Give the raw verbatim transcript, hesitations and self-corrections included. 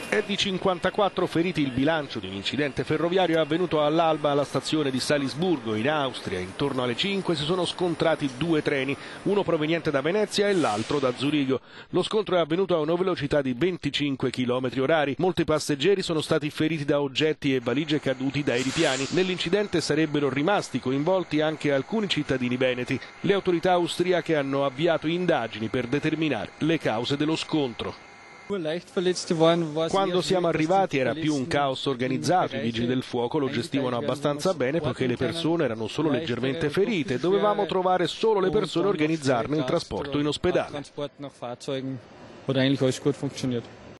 È di cinquantaquattro feriti il bilancio di un incidente ferroviario avvenuto all'alba alla stazione di Salisburgo, in Austria. Intorno alle cinque si sono scontrati due treni, uno proveniente da Venezia e l'altro da Zurigo. Lo scontro è avvenuto a una velocità di venticinque chilometri orari. Molti passeggeri sono stati feriti da oggetti e valigie caduti dai ripiani. Nell'incidente sarebbero rimasti coinvolti anche alcuni cittadini veneti. Le autorità austriache hanno avviato indagini per determinare le cause dello scontro. Quando siamo arrivati era più un caos organizzato, i vigili del fuoco lo gestivano abbastanza bene poiché le persone erano solo leggermente ferite, dovevamo trovare solo le persone e organizzarne il trasporto in ospedale.